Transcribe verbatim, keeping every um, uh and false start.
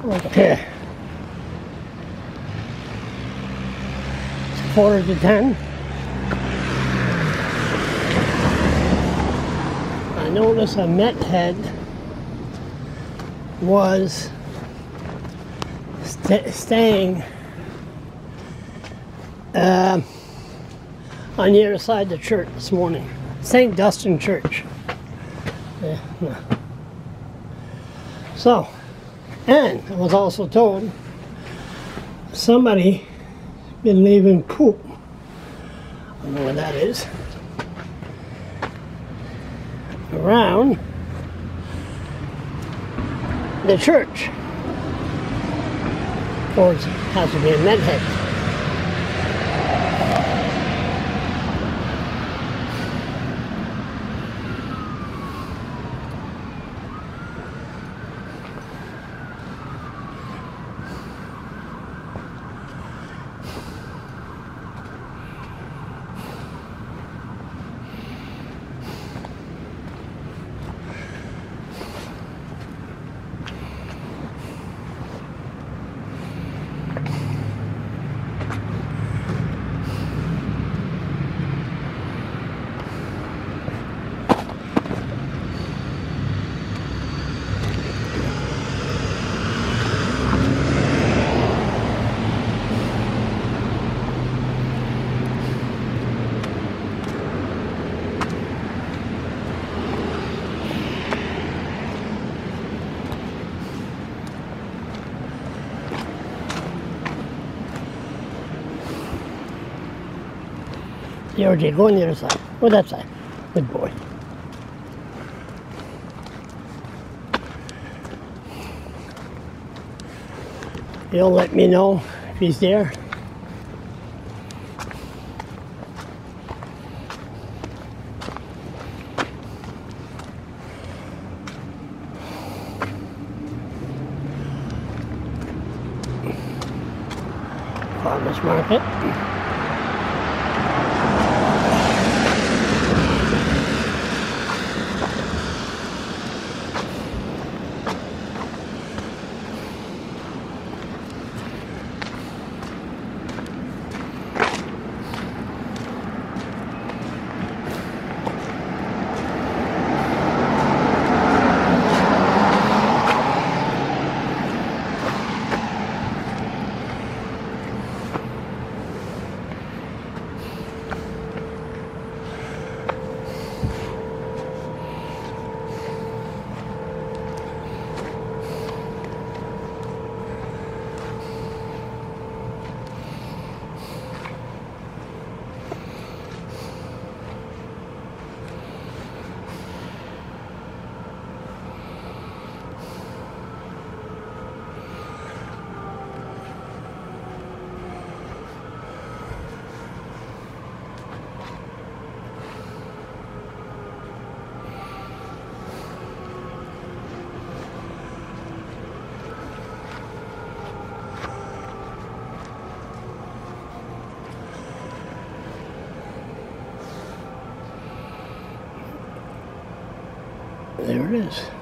Okay. It's quarter to ten. I noticed a Meth Head was st staying uh, on the other side of the church this morning. Saint Dunstan Church. Yeah, yeah. So, and I was also told somebody been leaving poop. I don't know what that is. Around the church. Or it has to be a Meth Head. Georgie, go on the other side. Go that side. Good boy. He'll let me know if he's there. Farmers Market. There it is.